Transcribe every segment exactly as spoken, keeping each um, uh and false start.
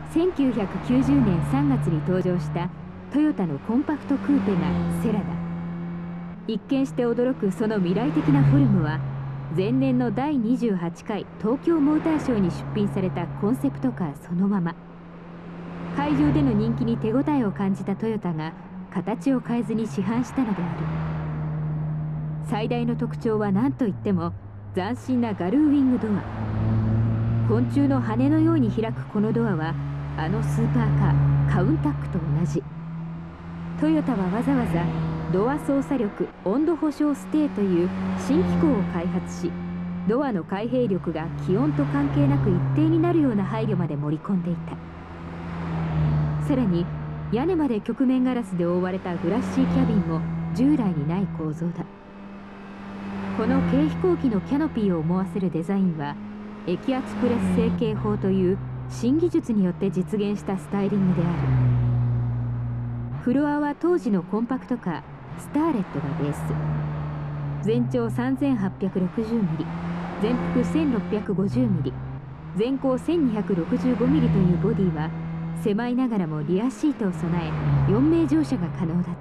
せんきゅうひゃくきゅうじゅうねんさんがつに登場したトヨタのコンパクトクーペがセラだ。一見して驚くその未来的なフォルムは、前年のだいにじゅうはちかい東京モーターショーに出品されたコンセプトカーそのまま。会場での人気に手応えを感じたトヨタが形を変えずに市販したのである。最大の特徴は何といっても斬新なガルーウィングドア。昆虫の羽のように開くこのドアは、あのスーパーカーカウンタックと同じ。トヨタはわざわざドア操作力温度保証ステーという新機構を開発し、ドアの開閉力が気温と関係なく一定になるような配慮まで盛り込んでいた。さらに屋根まで曲面ガラスで覆われたグラッシーキャビンも従来にない構造だ。この軽飛行機のキャノピーを思わせるデザインは、液圧プレス成形法という新技術によって実現したスタイリングである。フロアは当時のコンパクトカースターレットがベース。全長 さんぜんはっぴゃくろくじゅうミリ、全幅 せんろっぴゃくごじゅうミリ、全高 せんにひゃくろくじゅうごミリというボディは、狭いながらもリアシートを備えよんめい乗車が可能だった。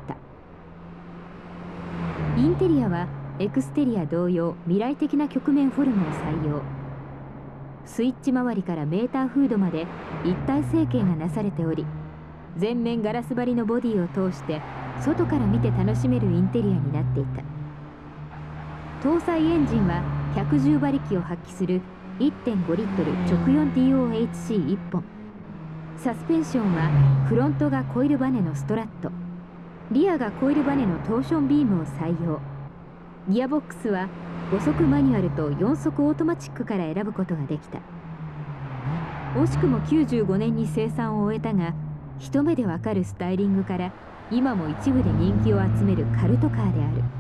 インテリアはエクステリア同様未来的な曲面フォルムを採用。スイッチ周りからメーターフードまで一体成形がなされており、全面ガラス張りのボディを通して外から見て楽しめるインテリアになっていた。搭載エンジンはひゃくじゅうばりきを発揮する いってんごリットル直よん ディーオーエイチシーいっ 本。サスペンションはフロントがコイルバネのストラット、リアがコイルバネのトーションビームを採用。ギアボックスはごそくマニュアルとよんそくオートマチックから選ぶことができた。惜しくもきゅうじゅうごねんに生産を終えたが、一目でわかるスタイリングから今も一部で人気を集めるカルトカーである。